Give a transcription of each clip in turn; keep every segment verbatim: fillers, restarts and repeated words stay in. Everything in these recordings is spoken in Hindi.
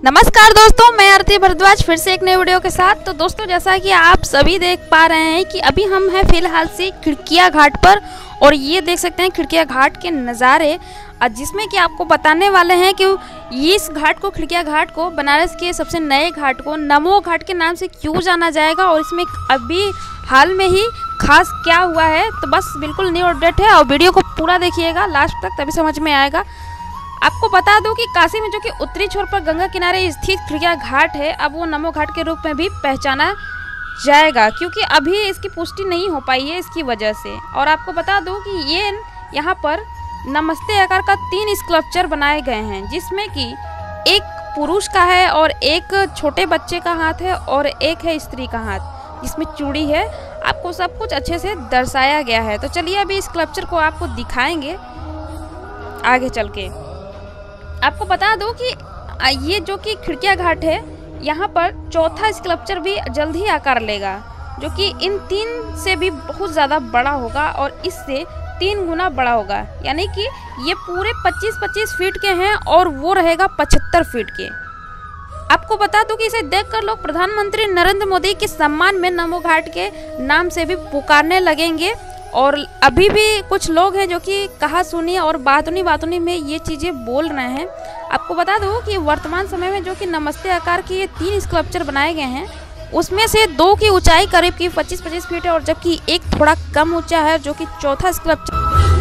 नमस्कार दोस्तों, मैं आरती भारद्वाज फिर से एक नए वीडियो के साथ। तो दोस्तों, जैसा कि आप सभी देख पा रहे हैं कि अभी हम हैं फिलहाल से खिड़किया घाट पर, और ये देख सकते हैं खिड़किया घाट के नज़ारे, जिसमें कि आपको बताने वाले हैं कि इस घाट को, खिड़किया घाट को, बनारस के सबसे नए घाट को नमो घाट के नाम से क्यों जाना जाएगा और इसमें अभी हाल में ही खास क्या हुआ है। तो बस बिल्कुल न्यू अपडेट है और वीडियो को पूरा देखिएगा लास्ट तक, तभी समझ में आएगा। आपको बता दूं कि काशी में जो कि उत्तरी छोर पर गंगा किनारे स्थित खिड़किया घाट है, अब वो नमो घाट के रूप में भी पहचाना जाएगा, क्योंकि अभी इसकी पुष्टि नहीं हो पाई है इसकी वजह से। और आपको बता दूं कि ये यहाँ पर नमस्ते आकार का तीन स्कल्पचर बनाए गए हैं, जिसमें कि एक पुरुष का है और एक छोटे बच्चे का हाथ है और एक है स्त्री का हाथ, जिसमें चूड़ी है। आपको सब कुछ अच्छे से दर्शाया गया है। तो चलिए अभी इस स्कल्पचर को आपको दिखाएंगे आगे चल के। आपको बता दो कि ये जो कि खिड़किया घाट है, यहाँ पर चौथा स्कल्पचर भी जल्द ही आकार लेगा, जो कि इन तीन से भी बहुत ज़्यादा बड़ा होगा और इससे तीन गुना बड़ा होगा। यानी कि ये पूरे पच्चीस पच्चीस फीट के हैं और वो रहेगा पचहत्तर फीट के। आपको बता दूं कि इसे देखकर लोग प्रधानमंत्री नरेंद्र मोदी के सम्मान में नमो घाट के नाम से भी पुकारने लगेंगे। और अभी भी कुछ लोग हैं जो कि कहा सुनी और बातुनी बातुनी में ये चीज़ें बोल रहे हैं। आपको बता दूं कि वर्तमान समय में जो कि नमस्ते आकार के ये तीन स्कल्पचर बनाए गए हैं, उसमें से दो की ऊंचाई करीब की पच्चीस पच्चीस फीट है और जबकि एक थोड़ा कम ऊंचा है, जो कि चौथा स्कल्पचर।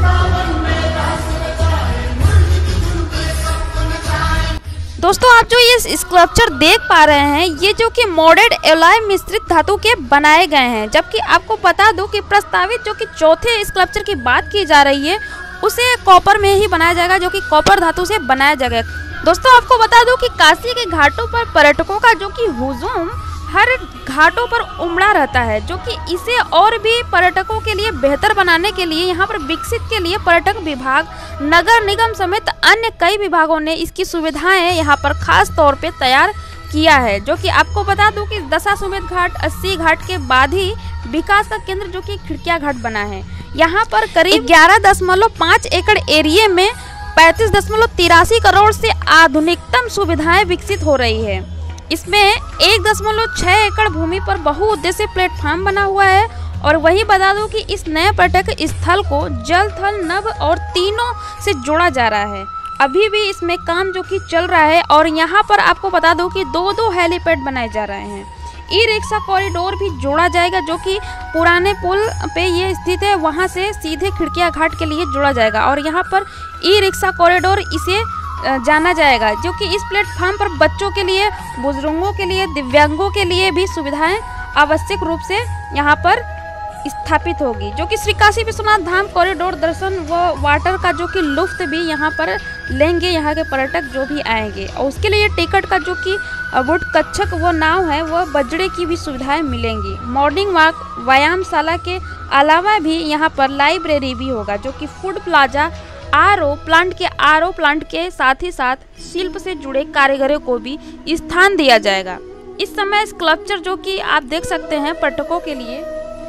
दोस्तों, आप जो ये स्कल्पचर देख पा रहे हैं, ये जो कि मोडेड एलॉय मिश्रित धातु के बनाए गए हैं, जबकि आपको बता दूं कि प्रस्तावित जो कि चौथे स्कल्पचर की बात की जा रही है, उसे कॉपर में ही बनाया जाएगा, जो कि कॉपर धातु से बनाया जाएगा। दोस्तों, आपको बता दूं कि काशी के घाटों पर पर्यटकों का जो कि हुजूम हर घाटों पर उमड़ा रहता है, जो कि इसे और भी पर्यटकों के लिए बेहतर बनाने के लिए यहाँ पर विकसित के लिए पर्यटक विभाग, नगर निगम समेत अन्य कई विभागों ने इसकी सुविधाएं यहाँ पर खास तौर पे तैयार किया है। जो कि आपको बता दूं कि दशाश्वमेध घाट, अस्सी घाट के बाद ही विकास का केंद्र जो कि खिड़किया घाट बना है। यहाँ पर करीब ग्यारह दशमलव पाँच एकड़ एरिया में पैंतीस दशमलव तिरासी करोड़ से आधुनिकतम सुविधाएं विकसित हो रही है। इसमें एक दशमलव छः एकड़ भूमि पर बहुउद्देशीय प्लेटफॉर्म बना हुआ है। और वही बता दूं कि इस नए पर्यटक स्थल को जल, थल, नभ और तीनों से जोड़ा जा रहा है। अभी भी इसमें काम जो कि चल रहा है और यहाँ पर आपको बता दूं कि दो दो हेलीपैड बनाए जा रहे हैं। ई रिक्शा कॉरिडोर भी जोड़ा जाएगा, जो कि पुराने पुल पे ये स्थित है, वहाँ से सीधे खिड़किया घाट के लिए जोड़ा जाएगा। और यहाँ पर ई रिक्शा कॉरिडोर इसे जाना जाएगा, जो कि इस प्लेटफॉर्म पर बच्चों के लिए, बुजुर्गों के लिए, दिव्यांगों के लिए भी सुविधाएं आवश्यक रूप से यहाँ पर स्थापित होगी। जो कि श्री काशी विश्वनाथ धाम कॉरिडोर दर्शन व वाटर का जो कि लुफ्त भी यहाँ पर लेंगे यहाँ के पर्यटक जो भी आएंगे। और उसके लिए टिकट का जो कि वुड कच्छक वो नाव है, वह बजड़े की भी सुविधाएं मिलेंगी। मॉर्निंग वॉक, व्यायामशाला के अलावा भी यहाँ पर लाइब्रेरी भी होगा, जो कि food plaza, R O plant के आर ओ प्लांट के साथ ही साथ शिल्प से जुड़े कारीगरों को भी स्थान दिया जाएगा। इस समय स्कल्पचर जो कि आप देख सकते हैं, पर्यटकों के लिए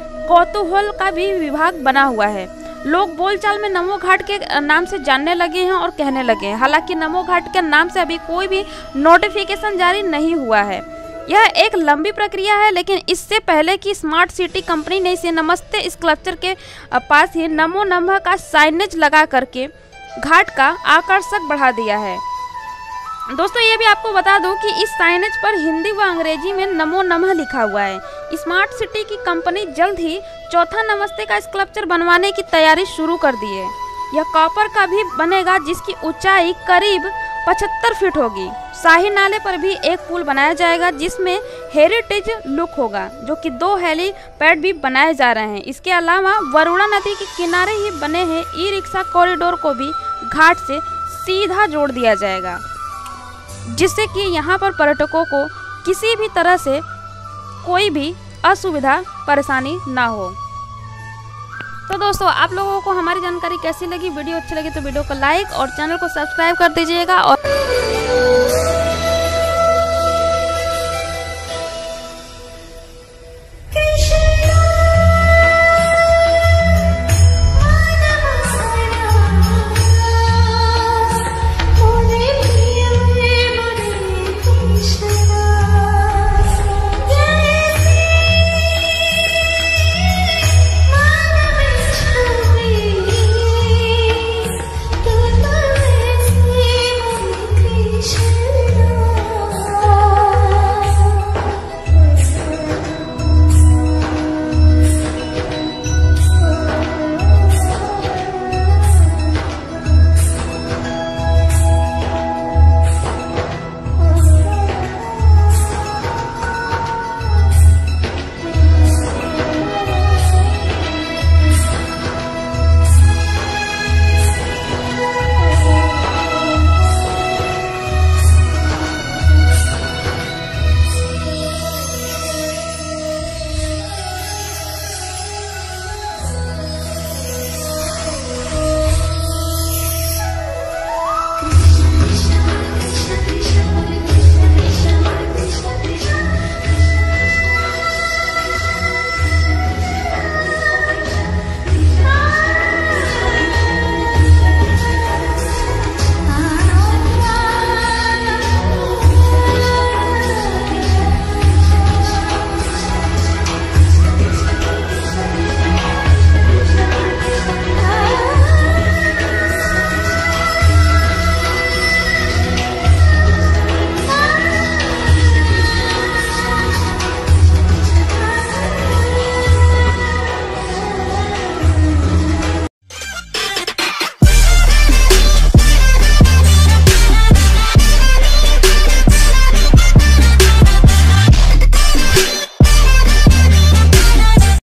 कौतूहल का भी विभाग बना हुआ है। लोग बोलचाल में नमो घाट के नाम से जानने लगे हैं और कहने लगे हैं। हालांकि नमो घाट के नाम से अभी कोई भी नोटिफिकेशन जारी नहीं हुआ है। यह एक लंबी प्रक्रिया है, लेकिन इससे पहले कि स्मार्ट सिटी कंपनी ने इसे नमस्ते स्कल्पचर के पास ही नमो नमः का साइनेज लगा करके घाट का आकर्षक बढ़ा दिया है। दोस्तों, ये भी आपको बता दूं कि इस साइनेज पर हिंदी व अंग्रेजी में नमो नमः लिखा हुआ है। स्मार्ट सिटी की कंपनी जल्द ही चौथा नमस्ते का स्कल्पचर बनवाने की तैयारी शुरू कर दी है। यह कॉपर का भी बनेगा, जिसकी ऊंचाई करीब पचहत्तर फीट होगी। शाही नाले पर भी एक पुल बनाया जाएगा, जिसमें हेरिटेज लुक होगा, जो कि दो हेलीपैड भी बनाए जा रहे हैं। इसके अलावा वरुणा नदी के किनारे ही बने हैं ई रिक्शा कॉरिडोर को भी घाट से सीधा जोड़ दिया जाएगा, जिससे कि यहाँ पर पर्यटकों को किसी भी तरह से कोई भी असुविधा, परेशानी ना हो। तो दोस्तों, आप लोगों को हमारी जानकारी कैसी लगी? वीडियो अच्छी लगी तो वीडियो को लाइक और चैनल को सब्सक्राइब कर दीजिएगा। और